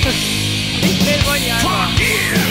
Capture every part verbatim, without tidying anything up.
Litt mer vann i armene.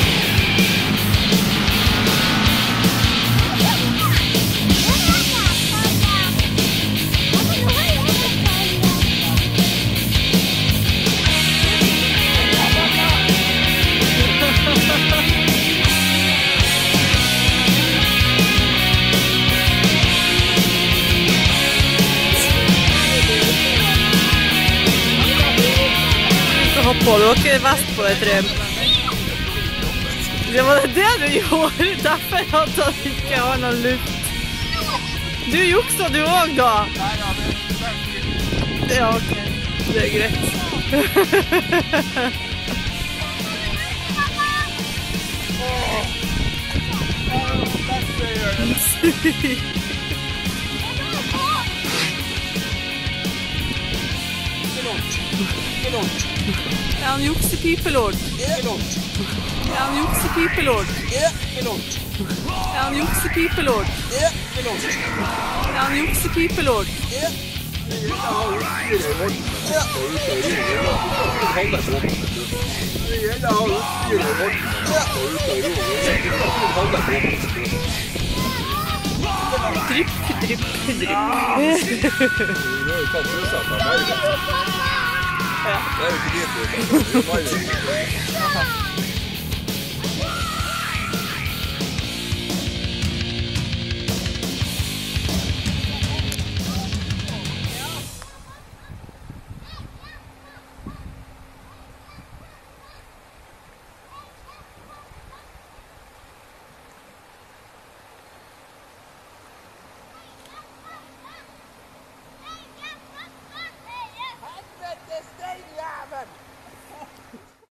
På, du har ikke vest på deg, Trym. Det var det du gjorde, derfor at han ikke har noen luft. Du juksa du også da. Ja, ok. Det er greit. Ja, han juksepipelord. Ja, han juksepipelord. Ja, han juksepipelord. Ja, han juksepipelord. Drypp, drypp, drypp. Ja. Det er jo ikke det.